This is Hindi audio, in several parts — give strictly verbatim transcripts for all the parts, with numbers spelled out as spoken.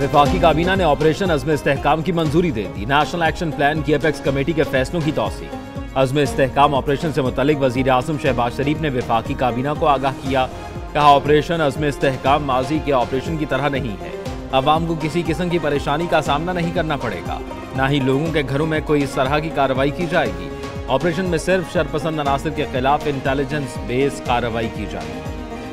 वफाकी काबीना ने ऑपरेशन अज़्म इस्तेहकाम की मंजूरी दे दी। नेशनल एक्शन प्लान की एपेक्स कमेटी के फैसलों की तौसी। अज़्म इस्तेहकाम ऑपरेशन से मुतल्लिक वज़ीर आज़म शहबाज शरीफ ने वफाकी काबीना को आगाह किया। कहा, ऑपरेशन अज़्म इस्तेहकाम माजी के ऑपरेशन की तरह नहीं है। अवाम को किसी किस्म की परेशानी का सामना नहीं करना पड़ेगा, न ही लोगों के घरों में कोई इस तरह की कार्रवाई की जाएगी। ऑपरेशन में सिर्फ शरपसंद अनासर के खिलाफ इंटेलिजेंस बेस्ड कार्रवाई की जाएगी।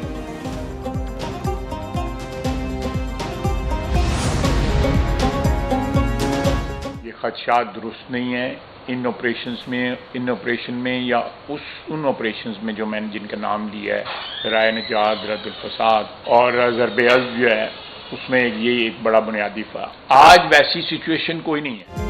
खदशात दुरुस्त नहीं है इन ऑपरेशंस में इन ऑपरेशन में या उस उन ऑपरेशंस में जो मैंने जिनका नाम लिया है, राय निजात, रद्दुल फसाद और ज़रब-ए-अज़्म जो है, उसमें ये एक बड़ा बुनियादी फ़र्क। आज वैसी सिचुएशन कोई नहीं है।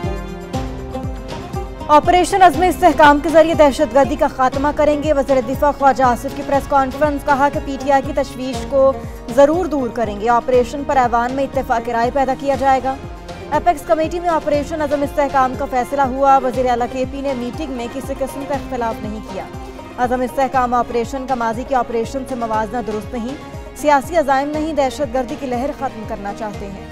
ऑपरेशन अज़्म इस्तेहकाम के जरिए दहशतगर्दी का खात्मा करेंगे। वज़ीर दिफा ख्वाजा आसिफ की प्रेस कॉन्फ्रेंस। कहा कि पीटीआई की तशवीश को जरूर दूर करेंगे। ऑपरेशन पर ऐवान में इत्तेफाक राय पैदा किया जाएगा। एपेक्स कमेटी में ऑपरेशन अज़्म इस्तेहकाम का फैसला हुआ। वज़ीर आला के पी ने मीटिंग में किसी किस्म का इख्तलाफ नहीं किया। अज़्म इस्तेहकाम ऑपरेशन का माजी के ऑपरेशन से मवाजना दुरुस्त नहीं, सियासी अज़ाइम नहीं, दहशतगर्दी की लहर खत्म करना चाहते हैं।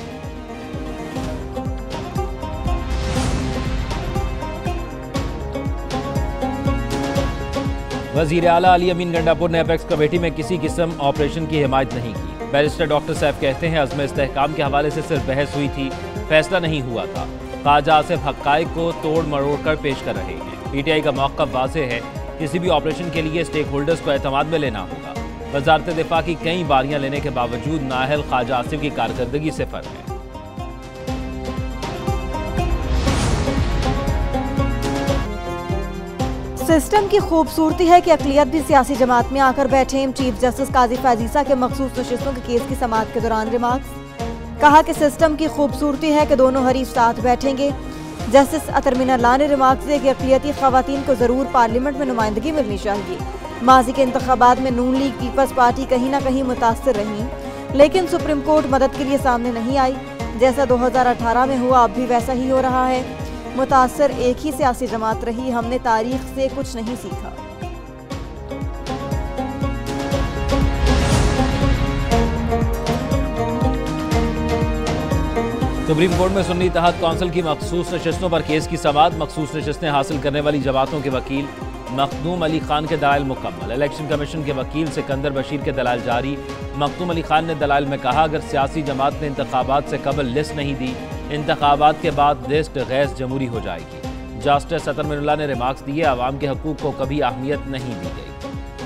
वज़ीर आला अली अमीन गंडापुर ने एपेक्स कमेटी में किसी किस्म ऑपरेशन की हिमायत नहीं की। बैरिस्टर डॉक्टर सैफ कहते हैं, अज़्म इस्तेहकाम के हवाले से सिर्फ बहस हुई थी, फैसला नहीं हुआ था। ख्वाजा आसिफ हक़ाइक़ को तोड़ मरोड़ कर पेश कर रहे हैं। पीटीआई का मौक़िफ़ वाज़ेह है, किसी भी ऑपरेशन के लिए स्टेक होल्डर्स को एतमाद में लेना होगा। वज़ारत दिफ़ा की कई बारियां लेने के बावजूद नाअहल ख्वाजा आसिफ की कारकर्दगी सिफर है। सिस्टम की खूबसूरती है कि अक़लियत भी सियासी जमात में आकर बैठे। चीफ जस्टिस काजी फ़ाज़ीसा के मखसूस नशिस्तों के केस की समाअत के दौरान रिमार्क्स। कहा कि सिस्टम की खूबसूरती है कि दोनों हरीफ साथ बैठेंगे। जस्टिस अतर मीनाल्लाह ने रिमार्क्स दिए कि अक़लियती ख़वातीन को ज़रूर पार्लियामेंट में नुमाइंदगी मिलनी चाहिए। माजी के इंतखाबात में नून लीग पीपल्स पार्टी कहीं ना कहीं मुतासर रही, लेकिन सुप्रीम कोर्ट मदद के लिए सामने नहीं आई। जैसा दो हज़ार अठारह में हुआ, अब भी वैसा ही हो रहा है। मुतासर एक ही सियासी जमात रही। हमने तारीख से कुछ नहीं सीखा। सुप्रीम कोर्ट में सुन्नी इत्तेहाद काउंसिल की मखसूस नशिस्तों पर केस की समाअत। मखसूस नशिस्तें हासिल करने वाली जमातों के वकील मखदूम अली खान के दलाइल मुकम्मल। इलेक्शन कमीशन के वकील सिकंदर बशीर के दलाइल जारी। मखदूम अली खान ने दलाइल में कहा, अगर सियासी जमात ने इंतखाबात से कबल लिस्ट नहीं दी, इंतखाबात के बाद लिस्ट गैर जमहूरी हो जाएगी। जस्टिस अतर मीनाल्लाह ने रिमार्क्स दिए, आवाम के हकूक को कभी अहमियत नहीं दी गई।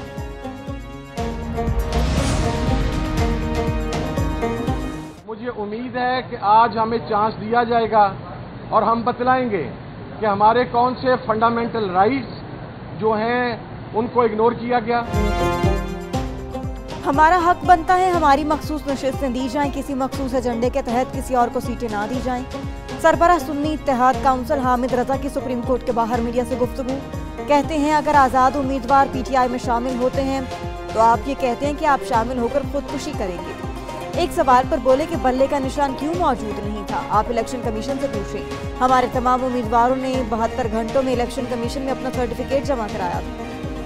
मुझे उम्मीद है कि आज हमें चांस दिया जाएगा और हम बतलाएंगे कि हमारे कौन से फंडामेंटल राइट्स जो हैं उनको इग्नोर किया गया। हमारा हक बनता है हमारी मखसूस नशिस्तें दी जाएं, किसी मखसूस एजेंडे के तहत किसी और को सीटें ना दी जाएं। सरबराह सुन्नी इत्तेहाद काउंसिल हामिद रजा की सुप्रीम कोर्ट के बाहर मीडिया से गुफ्तगू। कहते हैं, अगर आज़ाद उम्मीदवार पीटीआई में शामिल होते हैं तो आप ये कहते हैं कि आप शामिल होकर खुदकुशी करेंगे। एक सवाल पर बोले कि बल्ले का निशान क्यों मौजूद नहीं था, आप इलेक्शन कमीशन से पूछें। हमारे तमाम उम्मीदवारों ने बहत्तर घंटों में इलेक्शन कमीशन में अपना सर्टिफिकेट जमा कराया था।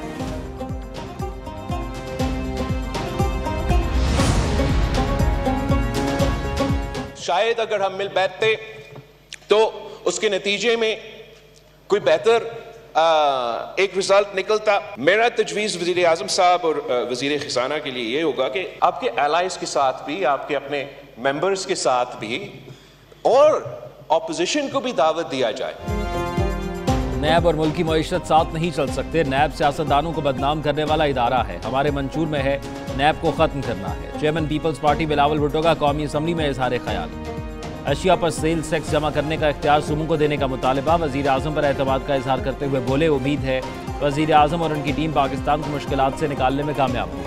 शायद अगर हम मिल बैठते तो उसके नतीजे में कोई बेहतर एक रिजल्ट निकलता। मेरा तजवीज़ वज़ीर आज़म साहब और वज़ीर ख़ज़ाना के लिए ये होगा कि आपके एलाइज के साथ भी, आपके अपने मेंबर्स के साथ भी और ऑपोजिशन को भी दावत दिया जाए। नैब और मुल्की मईशत साथ नहीं चल सकते। नैब सियासतदानों को बदनाम करने वाला इदारा है। हमारे मंशूर में है नैब को खत्म करना है। Chairman Peoples Party Bilawal Bhutto का कौमी असम्बली में इजहार ख्याल। अशिया पर सेल्स टैक्स जमा करने का इख्तियार सूबों को देने का मुतालबा। वज़ीर आज़म पर एतमाद का इजहार करते हुए बोले, उम्मीद है वज़ीर आज़म और उनकी टीम पाकिस्तान को मुश्किलात से निकालने में कामयाब होगी।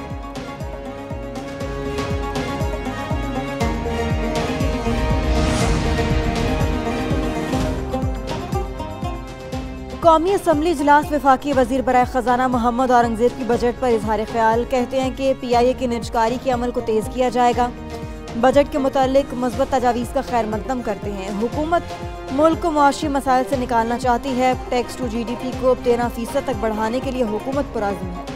कौमी असम्बली इजलास वफाकी वज़ीर बराए ख़जाना मोहम्मद औरंगज़ेब की बजट पर इजहार ख्याल। कहते हैं कि पी आई ए की निजकारी के अमल को तेज़ किया जाएगा। बजट के मुतालिक मस्बत तजावीज़ का खैर मकदम करते हैं। हुकूमत मुल्क को मुआशी मसाइल से निकालना चाहती है। Tax to G D P को तेरह फीसद तक बढ़ाने के लिए हुकूमत पुराज़िम है।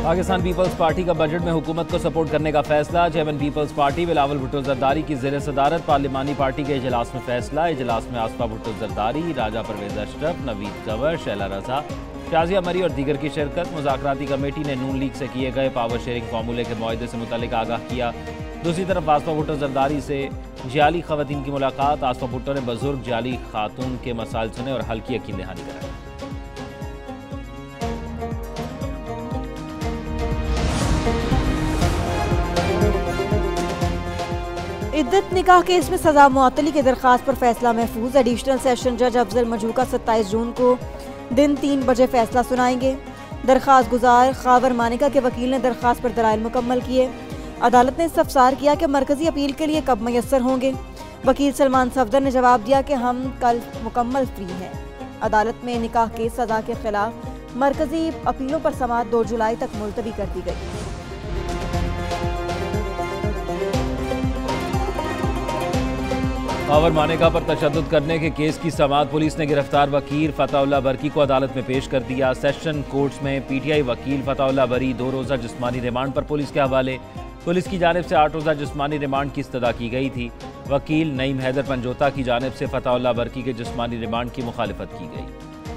पाकिस्तान पीपल्स पार्टी का बजट में हुकूमत को सपोर्ट करने का फैसला। Chairman Peoples Party Bilawal Bhutto Zardari की ज़ेर सदारत पार्लिमानी पार्टी के इजलास में फैसला। इजलास में आसफा भुट्टो जरदारी, राजा परवेज अशरफ, नवीद कंवर, शैला रजा, शाजिया मरी और दीगर की शिरकत। मुज़ाकराती कमेटी ने नून लीग से किए गए पावर शेयरिंग फार्मूले के मुआहदे से मुतल्लिक आगाह किया। दूसरी तरफ आसफा भुट्टो जरदारी से जाली खवातीन की मुलाकात। आसफा भुट्टो ने बुजुर्ग जाली खातून के मसाइल सुने और हल की यकीन दहानी कराई। इद्दत निकाह केस में सजा मुअत्तली की दरख्वास्त पर फैसला महफूज। एडिशनल सेशन जज अफजल मजूका सत्ताईस जून को दिन तीन बजे फैसला सुनाएंगे। दरख्वास्त गुजार खावर मानिका के वकील ने दरख्वास्त पर दलाइल मुकम्मल किए। अदालत ने इस्तफसार किया कि मरकजी अपील के लिए कब मैसर होंगे। वकील सलमान सफदर ने जवाब दिया कि हम कल मुकम्मल फ्री हैं। अदालत में निकाह केस सजा के खिलाफ मरकजी अपीलों पर समाअत दो जुलाई तक मुलतवी कर दी गई। खावर मानिका पर तशद्दुद करने के केस की समाअत पुलिस ने गिरफ्तार वकील फताउल्लाह बरकी को अदालत में पेश कर दिया। सेशन कोर्ट्स में पीटीआई वकील फताउल्लाह बरी दो रोज़ा जिस्मानी रिमांड पर पुलिस के हवाले। पुलिस की जानिब से आठ रोज़ा जिस्मानी रिमांड की इस्तदा की गई थी। वकील नईम हैदर पंजोता की जानिब से फताउल्लाह बरकी के जिस्मानी रिमांड की मुखालिफत की गई।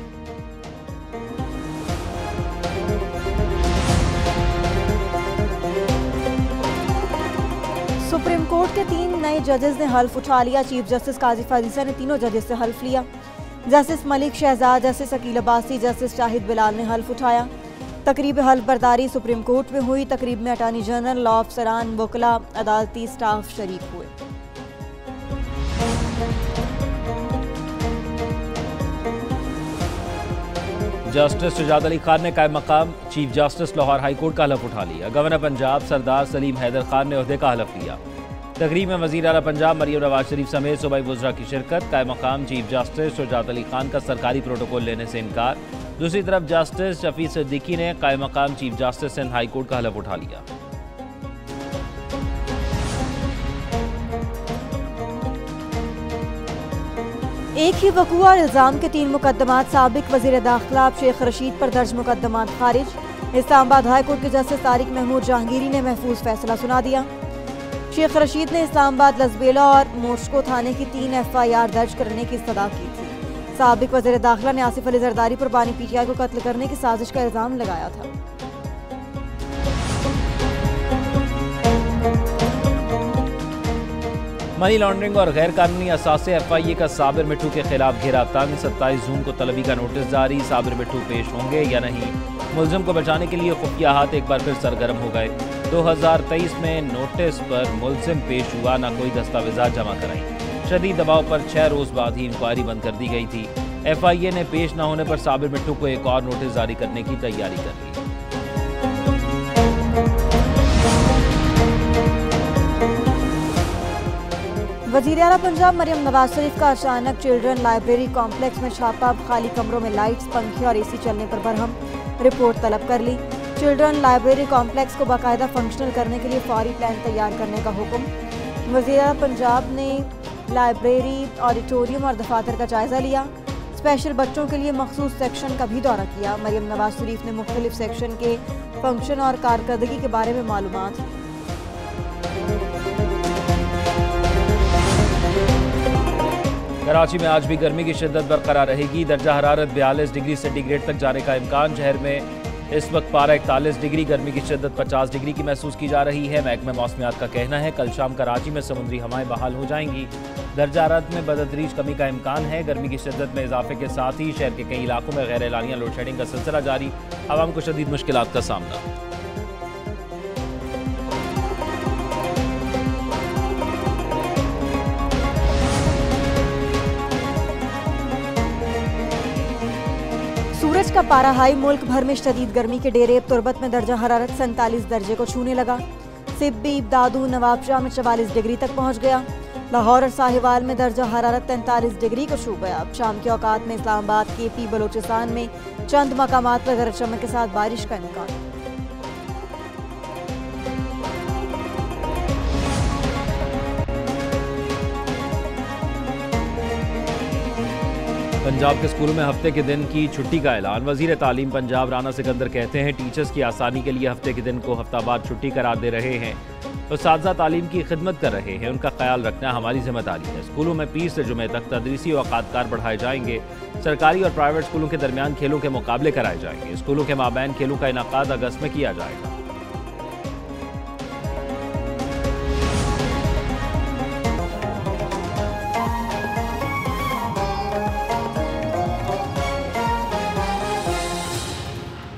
सुप्रीम कोर्ट के तीन नए जजेस ने हल्फ उठा लिया। चीफ जस्टिस काजी फाजीसा ने तीनों जजेस से हल्फ लिया। Justice Malik Shahzad, justice Aqeel Abbasi, justice Shahid Bilal ने हल्फ उठाया। तकरीब हल्फ बर्दारी सुप्रीम कोर्ट में हुई। तकरीब में अटॉर्नी जनरल, लॉ अफसरान, वकला, अदालती स्टाफ शरीक हुए। जस्टिस शुजात अली खान ने कायम मकाम chief justice Lahore high court का हलफ उठा लिया। गवर्नर पंजाब सरदार सलीम हैदर खान ने ओहदे का हलफ लिया। तकरीब में वज़ीर आला पंजाब मरियम नवाज शरीफ समेत सूबाई वज़रा की शिरकत। कायम मकाम चीफ जस्टिस शुजात अली खान का सरकारी प्रोटोकॉल लेने से इनकार। दूसरी तरफ जस्टिस शफी सिद्दीकी ने कायम मकाम chief justice Sindh high court का हलफ उठा लिया। एक ही वक़ूआ और इल्ज़ाम के तीन मुकदमात। साबिक वज़ीर दाखिला शेख रशीद पर दर्ज मुकदमात खारिज। इस्लामाबाद हाई कोर्ट के जस्टिस तारिक महमूद जहांगीरी ने महफूज फैसला सुना दिया। शेख रशीद ने इस्लामाबाद लसबेला और मोशको थाने की तीन एफ आई आर दर्ज करने की इस्तदा की थी। साबिक वज़ीर दाखिला ने आसिफ अली जरदारी पर बानी पीटीआई को कत्ल करने की साजिश का इल्ज़ाम लगाया था। मनी लॉन्ड्रिंग और गैर कानूनी असासे एफ आई ए का साबिर मिट्टू के खिलाफ घेरा तंग। सत्ताईस जून को तलबी का नोटिस जारी। साबिर मिट्टू पेश होंगे या नहीं, मुलजिम को बचाने के लिए खुफिया हाथ एक बार फिर सरगर्म हो गए। दो हजार तेईस में नोटिस पर मुलजिम पेश हुआ, ना कोई दस्तावेजात जमा कराई। शदीद दबाव पर छह रोज बाद ही इंक्वायरी बंद कर दी गई थी। एफ आई ए ने पेश न होने पर साबिर मिट्टू को एक और नोटिस जारी करने की तैयारी कर ली। वज़ीर आला पंजाब मरियम नवाज शरीफ का अचानक चिल्ड्रन लाइब्रेरी कॉम्प्लेक्स में छापा। खाली कमरों में लाइट्स, पंखे और एसी चलने पर बरहम। रिपोर्ट तलब कर ली। चिल्ड्रन लाइब्रेरी कॉम्प्लेक्स को बाकायदा फंक्शनल करने के लिए फौरी प्लान तैयार करने का हुक्म। वज़ीर आला पंजाब ने लाइब्रेरी, ऑडिटोरियम और दफातर का जायजा लिया। स्पेशल बच्चों के लिए मखसूस सेक्शन का भी दौरा किया। मरियम नवाज शरीफ ने मुख्तलिफ सेक्शन के फंक्शन और कारकर्दगी के बारे में मालूमात दी। कराची में आज भी गर्मी की शिद्दत बरकरार रहेगी। दर्जा हरारत बयालीस डिग्री सेंटीग्रेड तक जाने का इम्कान। शहर में इस वक्त पारा इकतालीस डिग्री, गर्मी की शिद्दत पचास डिग्री की महसूस की जा रही है। महकमा मौसमियात का कहना है कल शाम कराची में समुद्री हवाएं बहाल हो जाएंगी। दर्जा हरारत में बदतदरीज कमी का इम्कान है। गर्मी की शिद्दत में इजाफे के साथ ही शहर के कई इलाकों में गैर एलानिया लोड शेडिंग का सिलसिला जारी। आवाम को शदीद मुश्किलात का सामना। सूरज का पारा हाई। मुल्क भर में शदीद गर्मी के डेरे। तुरबत में दर्जा हरारत सैंतालीस दर्जे को छूने लगा। सिब्बी, दादू, नवाबशाह में चवालीस डिग्री तक पहुंच गया। लाहौर और साहिवाल में दर्जा हरारत तैंतालीस डिग्री को छू गया। अब शाम के औकात में इस्लामाबाद, के पी, बलोचिस्तान में चंद मकामात पर गरज चमक के साथ बारिश का इम्कान। पंजाब के स्कूलों में हफ्ते के दिन की छुट्टी का ऐलान। वजीर तालीम पंजाब राना सिकंदर कहते हैं टीचर्स की आसानी के लिए हफ्ते के दिन को हफ्तावार छुट्टी करार दे रहे हैं। उस्ताद तालीम की खिदमत कर रहे हैं, उनका ख्याल रखना हमारी जिम्मेदारी है। स्कूलों में पीर से जुमे तक तदरीसी औकातकार बढ़ाए जाएंगे। सरकारी और प्राइवेट स्कूलों के दरमियान खेलों के मुकाबले कराए जाएंगे। स्कूलों के माबैन खेलों का इनाकाद अगस्त में किया जाएगा।